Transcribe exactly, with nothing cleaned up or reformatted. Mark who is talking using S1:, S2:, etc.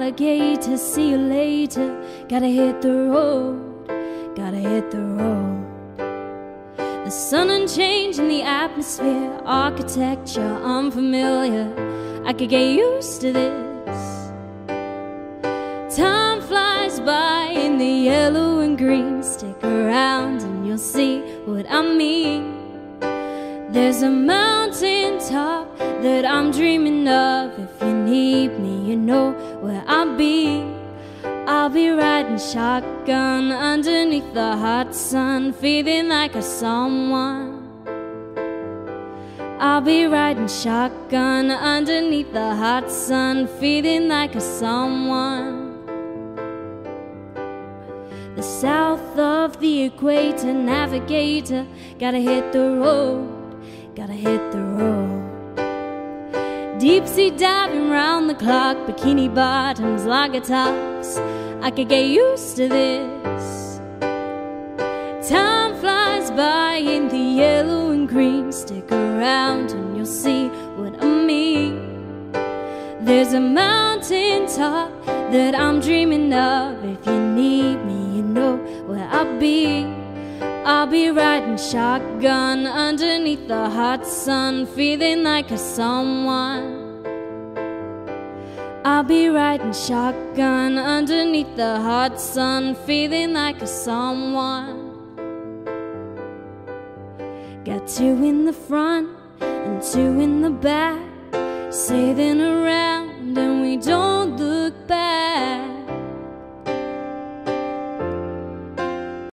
S1: alligator, see you later. Gotta hit the road, gotta hit the road. The sun unchanging the atmosphere, architecture unfamiliar. I could get used to this. Time flies by in the yellow and green. Stick around and you'll see what I mean. There's a mountain top that I'm dreaming of. If you need me, you know where I'll be. I'll be riding shotgun underneath the hot sun, feeling like a someone. I'll be riding shotgun underneath the hot sun, feeling like a someone. The south of the equator, navigator, gotta hit the road, gotta hit the road. Deep sea diving round the clock, bikini bottoms, lager tops. I could get used to this. Time flies by in the yellow and green. Stick around and you'll see what I mean. There's a mountain top that I'm dreaming of. If you need me, you know where I'll be. I'll be riding shotgun underneath the hot sun, feeling like a someone. I'll be riding shotgun underneath the hot sun, feeling like a someone. Got two in the front and two in the back, sailing around and we don't look